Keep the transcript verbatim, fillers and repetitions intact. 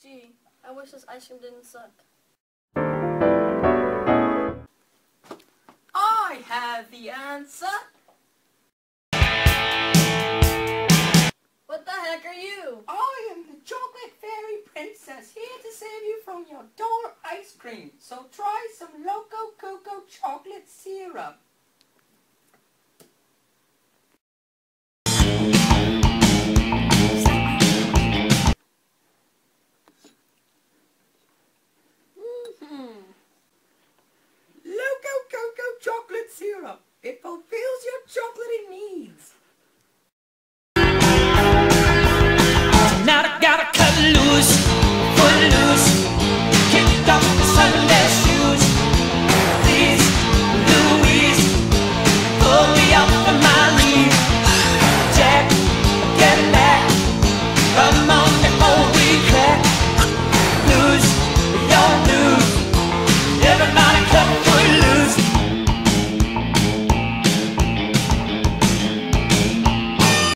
Gee, I wish this ice cream didn't suck. I have the answer. What the heck are you? I am the chocolate fairy princess here to save you from your door ice cream. So try some Loco Coco chocolate syrup. Loco Coco chocolate syrup. It fulfills your chocolatey needs. Now I gotta cut loose.